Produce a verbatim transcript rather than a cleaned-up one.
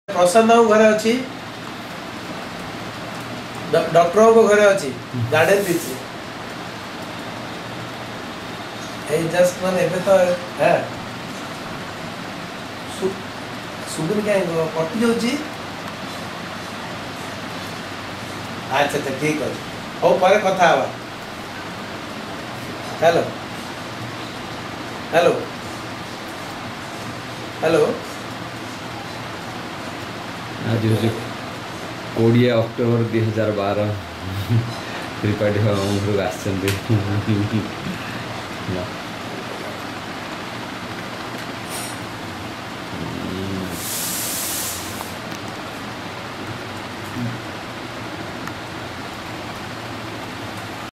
प्रसन्न घरे अच्छी डॉक्टर को घरे अच्छी गार्डन दीची ए जस्ट माने एबे तो है सु सुबुन के कटि जाउची अच्छा अच्छा ठीक है हो पर कथा हवा हेलो हेलो हेलो आज हूँ कोड़े अक्टोबर दुई हजार बारह त्रिपाठी बाबू आस